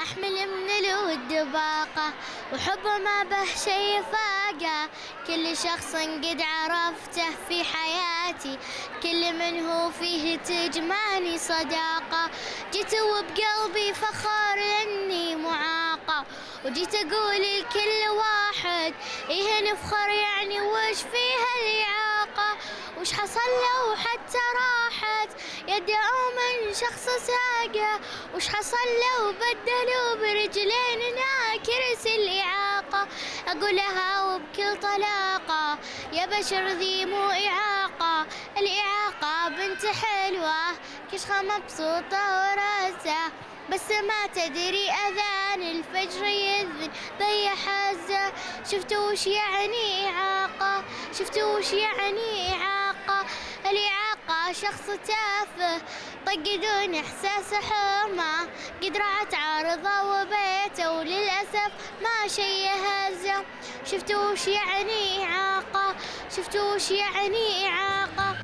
أحمل من الود باقة وحب ما به شي فاقة. كل شخص قد عرفته في حياتي كل من هو فيه تجمعني صداقة. جيت وبقلبي فخر إني معاقة وجيت أقول لكل واحد إيه نفخر يعني وش فيها الإعاقة. وش حصل لو حتى راحت يده من شخص ساقه. وش حصل لو بدلوا برجلين ناكرس الإعاقة. أقولها وبكل طلاقة يا بشر ذي مو إعاقة. الإعاقة بنت حلوة كشخة مبسوطة وراسة بس ما تدري أذان الفجر يذن ضي حزة. شفتوا وش يعني إعاقة؟ شفتوا وش يعني إعاقة؟ الإعاقة شخص تافه طق دون إحساس حرمة قد رعت عارضة وبيته وللأسف ما شي هزه. شفتوا وش يعني إعاقة؟ شفتوا وش يعني إعاقة؟